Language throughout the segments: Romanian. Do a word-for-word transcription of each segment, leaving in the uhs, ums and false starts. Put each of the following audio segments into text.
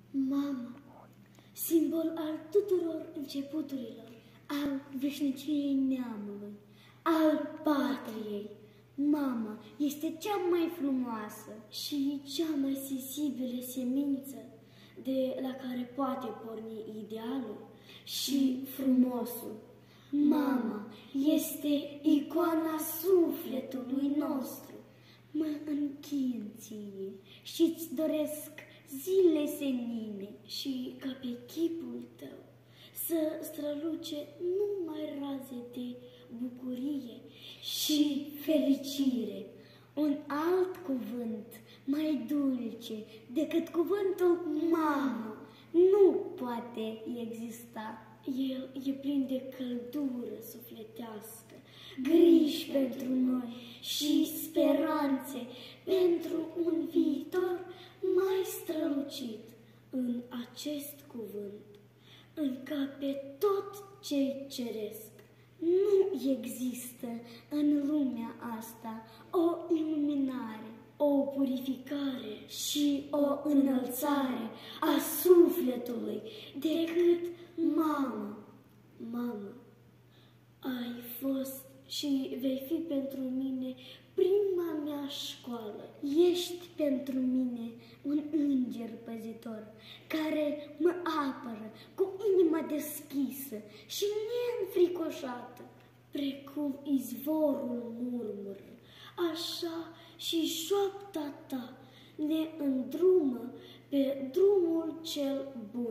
Mama, simbol al tuturor începuturilor, al veșniciei neamului, al patriei. Mama este cea mai frumoasă și cea mai sensibilă semință de la care poate porni idealul și frumosul. Mama este icoana sufletului nostru. Mă închin ție și-ți doresc zile senine și ca pe chipul tău să străluce numai raze de bucurie și fericire. Un alt cuvânt mai dulce decât cuvântul mamă nu poate exista. El e plin de căldură sufletească, griji pentru noi și speranțe pentru un viitor mai strălucit. În acest cuvânt încape tot ce-i ceresc. Nu există în lumea asta o iluminare, o purificare și o înălțare a sufletului decât mamă. Mamă, ai fost și vei fi pentru mine prima mea școală. Ești pentru mine un înger păzitor care mă apără cu inima deschisă și neînfricoșată. Precum izvorul murmură, așa și șoapta ta ne îndrumă pe drumul cel bun.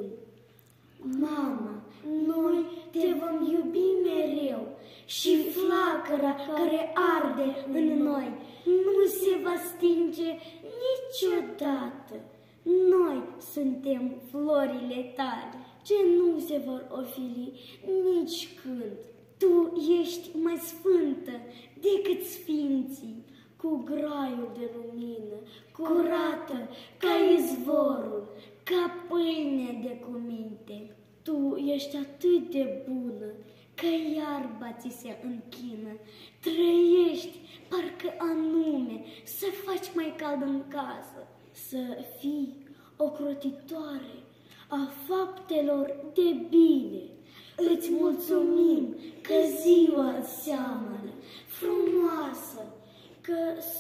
Mamă, noi te vom iubi mereu și flacăra care arde în noi nu se va stinge niciodată. Noi suntem florile tale ce nu se vor ofili nici când. Tu ești mai sfântă decât sfinții, cu graiul de lumină, curată ca izvorul, ca pâine de cuminte. Tu ești atât de bună că iarba ți se închină. Trăiești parcă anume să faci mai cald în casă, să fii ocrotitoare a faptelor de bine. Îți mulțumim că ziua seamănă frumoasă, că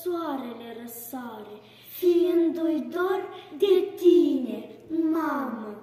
soarele răsare, fiindu-i dor de tine, mamă.